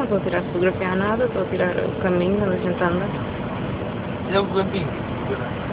Estou a tirar fotografia a nada, estou a tirar o caminho onde a gente anda. É o caminho.